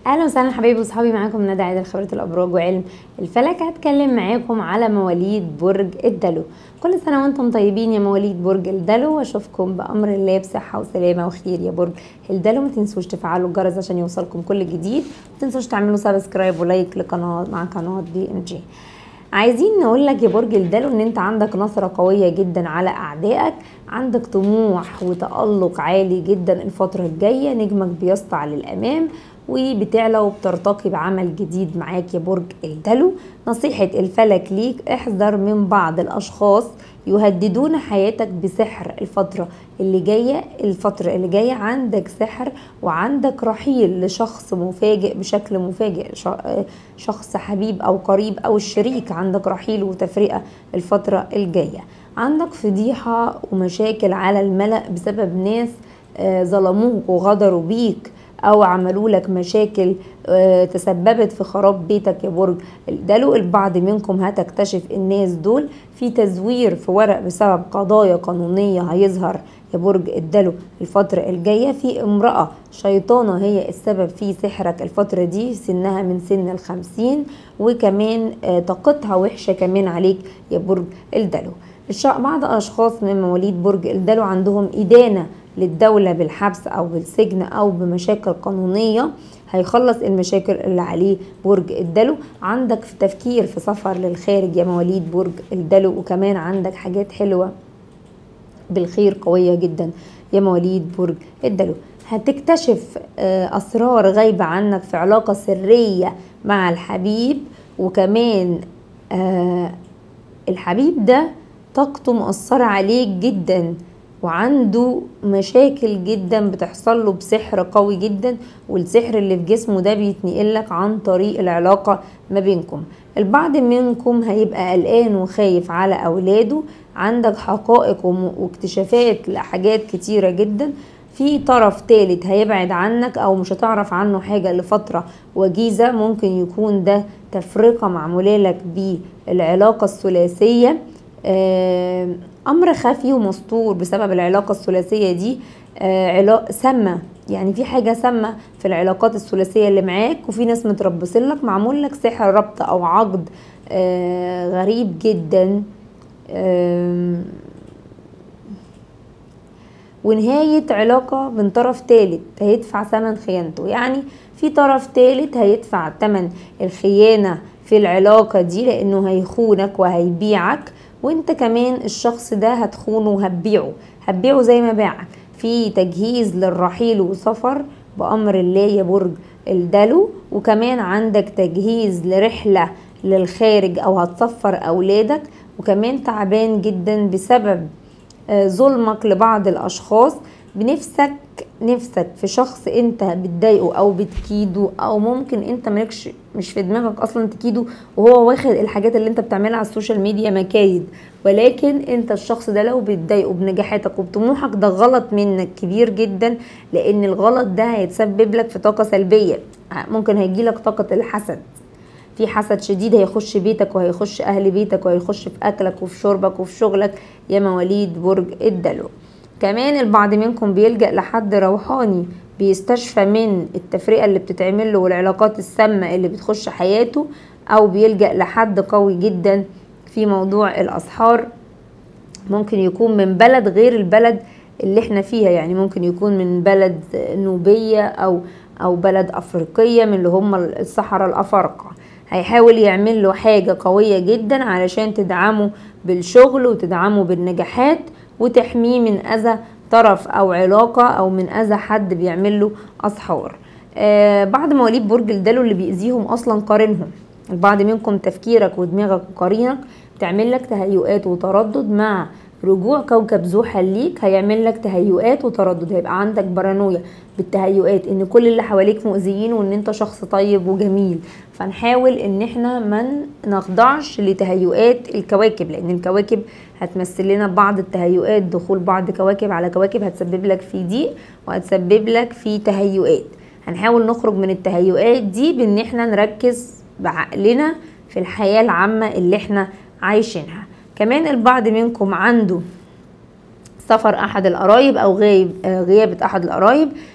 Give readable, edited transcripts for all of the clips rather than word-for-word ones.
اهلا وسهلا حبايبي وصحابي، معاكم ندى عادل، خبرة الابراج وعلم الفلك. هتكلم معاكم على مواليد برج الدلو. كل سنه وانتم طيبين يا مواليد برج الدلو، واشوفكم بامر الله بصحه وسلامه وخير يا برج الدلو. ما تنسوش تفعلوا الجرس عشان يوصلكم كل جديد، ما تنسوش تعملوا سبسكرايب ولايك لقناه مع قناه BMG. عايزين نقول لك يا برج الدلو ان انت عندك نصرة قوية جدا على اعدائك، عندك طموح وتألق عالي جدا الفترة الجاية، نجمك بيسطع للامام وبتعلى وبترتقي بعمل جديد معاك يا برج الدلو. نصيحة الفلك ليك، احذر من بعض الاشخاص يهددون حياتك بسحر الفترة اللي جاية عندك سحر، وعندك رحيل لشخص مفاجئ بشكل مفاجئ، شخص حبيب او قريب او الشريك، عندك رحيل وتفرقة الفترة الجاية. عندك فضيحة ومشاكل على الملأ بسبب ناس ظلموك وغدروا بيك او عملوا لك مشاكل تسببت في خراب بيتك يا برج الدلو. البعض منكم هتكتشف الناس دول في تزوير في ورق بسبب قضايا قانونية هيظهر يا برج الدلو الفترة الجاية. في امرأة شيطانة هي السبب في سحرك الفترة دي، سنها من سن 50، وكمان طاقتها وحشة كمان عليك يا برج الدلو. بعض أشخاص من مواليد برج الدلو عندهم إدانة للدولة بالحبس أو بالسجن أو بمشاكل قانونية، هيخلص المشاكل اللي عليه برج الدلو. عندك في تفكير في سفر للخارج يا مواليد برج الدلو، وكمان عندك حاجات حلوة بالخير قوية جدا يا مواليد برج الدلو. هتكتشف أسرار غايبة عنك في علاقة سرية مع الحبيب، وكمان الحبيب ده طاقته مؤثرة عليك جدا وعنده مشاكل جدا بتحصل له بسحر قوي جدا، والسحر اللي في جسمه ده بيتنقلك عن طريق العلاقة ما بينكم. البعض منكم هيبقى قلقان وخايف على أولاده، عندك حقائق واكتشافات لحاجات كتيرة جدا. في طرف ثالث هيبعد عنك او مش هتعرف عنه حاجة لفترة وجيزة، ممكن يكون ده تفرقة معمولة لك بالعلاقة الثلاثية، امر خفي ومستور بسبب العلاقة الثلاثية دي، علاقة سامة، يعني في حاجة سامة في العلاقات الثلاثية اللي معاك، وفي ناس متربصين لك، معمول لك سحر ربط او عقد غريب جدا، ونهاية علاقة من طرف ثالث هيدفع ثمن خيانته. يعني في طرف ثالث هيدفع ثمن الخيانة في العلاقة دي، لانه هيخونك وهيبيعك، وانت كمان الشخص ده هتخونه وهتبيعه زي ما باعك. في تجهيز للرحيل وسفر بأمر الله يا برج الدلو، وكمان عندك تجهيز لرحلة للخارج او هتسفر اولادك، وكمان تعبان جدا بسبب ظلمك لبعض الاشخاص. نفسك في شخص انت بتضايقه او بتكيده، او ممكن انت مش في دماغك اصلا تكيده، وهو واخد الحاجات اللي انت بتعملها على السوشيال ميديا مكايد، ولكن انت الشخص ده لو بتضايقه بنجاحاتك وبطموحك ده غلط منك كبير جدا، لان الغلط ده هيتسبب لك في طاقة سلبية. ممكن هيجيلك طاقة الحسد، في حسد شديد هيخش بيتك وهيخش اهل بيتك وهيخش في اكلك وفي شربك وفي شغلك يا مواليد برج الدلو. كمان البعض منكم بيلجأ لحد روحاني بيستشفى من التفرقة اللي بتتعمل له والعلاقات السامة اللي بتخش حياته، او بيلجأ لحد قوي جدا في موضوع الاسحار. ممكن يكون من بلد غير البلد اللي احنا فيها، يعني ممكن يكون من بلد نوبية او بلد افريقية من اللي هم الصحراء الافارقة. هيحاول يعمل له حاجة قوية جدا علشان تدعمه بالشغل وتدعمه بالنجاحات وتحميه من اذى طرف او علاقة او من اذى حد بيعمل له اسحار. بعض مواليد برج الدلو اللي بيأذيهم اصلا قارنهم. البعض منكم تفكيرك ودماغك وقارنك بتعمل لك تهيؤات وتردد، مع رجوع كوكب زحل ليك هيعمل لك تهيؤات وتردد، هيبقى عندك بارانويا بالتهيؤات ان كل اللي حواليك مؤذيين وان انت شخص طيب وجميل. فنحاول ان احنا ما نخضعش لتهيؤات الكواكب، لان الكواكب هتمثل لنا بعض التهيؤات، دخول بعض كواكب على كواكب هتسبب لك في ضيق وهتسبب لك في تهيؤات. هنحاول نخرج من التهيؤات دي بان احنا نركز بعقلنا في الحياة العامة اللي احنا عايشينها. كمان البعض منكم عنده سفر احد القرايب او غيابة احد القرايب،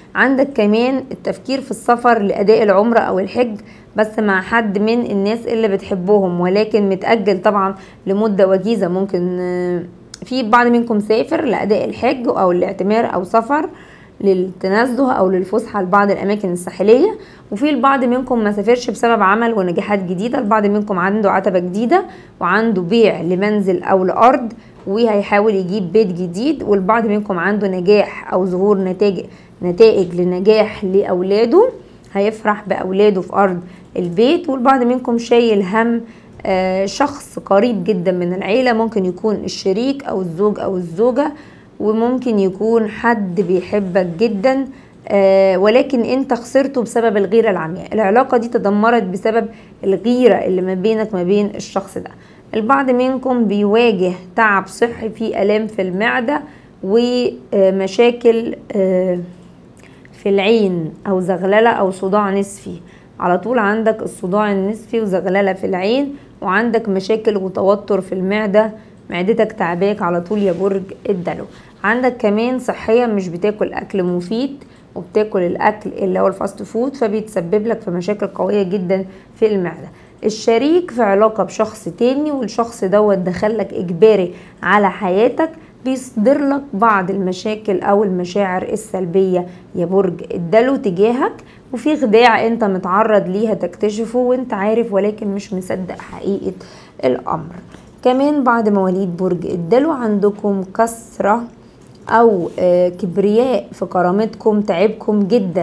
عندك كمان التفكير في السفر لأداء العمرة أو الحج، بس مع حد من الناس اللي بتحبهم، ولكن متأجل طبعا لمدة وجيزة. ممكن في بعض منكم سافر لأداء الحج أو الاعتمار أو سفر للتنزه أو للفسحة لبعض الأماكن الساحلية، وفي البعض منكم ما سافرش بسبب عمل ونجاحات جديدة. البعض منكم عنده عتبة جديدة وعنده بيع لمنزل أو لأرض وهيحاول يجيب بيت جديد، والبعض منكم عنده نجاح أو ظهور نتائج لنجاح لأولاده، هيفرح بأولاده في أرض البيت. والبعض منكم شايل هم شخص قريب جدا من العيلة، ممكن يكون الشريك أو الزوج أو الزوجة، وممكن يكون حد بيحبك جدا ولكن انت خسرته بسبب الغيرة العمياء. العلاقة دي تدمرت بسبب الغيرة اللي ما بينك ما بين الشخص ده. البعض منكم بيواجه تعب صحي، في آلام في المعدة ومشاكل في العين أو زغللة أو صداع نصفي. على طول عندك الصداع النصفي وزغللة في العين، وعندك مشاكل وتوتر في المعدة، معدتك تعباك على طول يا برج الدلو. عندك كمان صحيا مش بتاكل أكل مفيد وبتاكل الأكل اللي هو الفاست فود، فبيتسبب لك في مشاكل قوية جدا في المعدة. الشريك في علاقة بشخص تاني والشخص دوت دخلك إجباري على حياتك، بيصدر لك بعض المشاكل أو المشاعر السلبية يا برج الدلو تجاهك، وفي خداع انت متعرض ليها تكتشفه وانت عارف ولكن مش مصدق حقيقة الأمر. كمان بعد مواليد برج الدلو عندكم كسرة أو كبرياء في كرامتكم تعبكم جدا،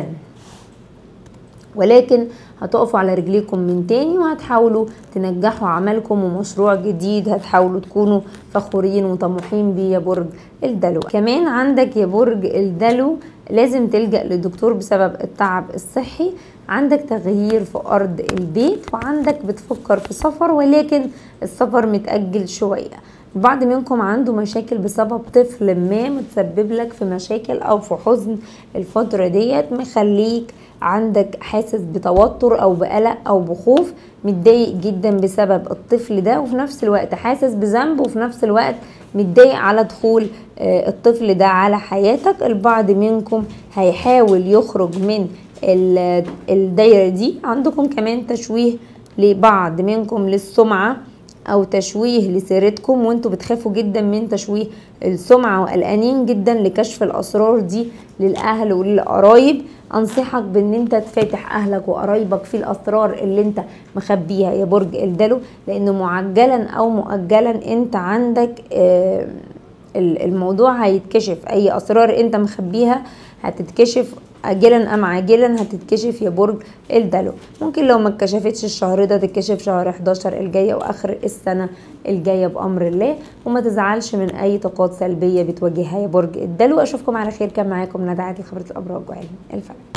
ولكن هتقفوا على رجليكم من تاني وهتحاولوا تنجحوا عملكم ومشروع جديد هتحاولوا تكونوا فخورين وطموحين بيه يا برج الدلو. كمان عندك يا برج الدلو لازم تلجأ لدكتور بسبب التعب الصحي، عندك تغيير في أرض البيت، وعندك بتفكر في سفر ولكن السفر متأجل شوية. بعض منكم عنده مشاكل بسبب طفل ما متسبب لك في مشاكل أو في حزن الفترة ديت، مخليك عندك حاسس بتوتر أو بقلق أو بخوف، متضايق جدا بسبب الطفل ده، وفي نفس الوقت حاسس بذنب، وفي نفس الوقت متضايق على دخول الطفل ده على حياتك. البعض منكم هيحاول يخرج من الدايرة دي. عندكم كمان تشويه لبعض منكم للسمعة او تشويه لسيرتكم، وانتوا بتخافوا جدا من تشويه السمعة وقلقانين جدا لكشف الاسرار دي للاهل وللقرايب. انصحك بان انت تفاتح اهلك وقرايبك في الاسرار اللي انت مخبيها يا برج الدلو، لان معجلا او مؤجلا انت عندك الموضوع هيتكشف. اي اسرار انت مخبيها هتتكشف اجلا ام عاجلا، هتتكشف يا برج الدلو. ممكن لو ما اتكشفتش الشهر ده تتكشف شهر 11 الجايه واخر السنه الجايه بامر الله، وما تزعلش من اي طاقات سلبيه بتواجهها يا برج الدلو. اشوفكم على خير. كان معاكم ندى عادل، خبرة الابراج وعلم الفلك.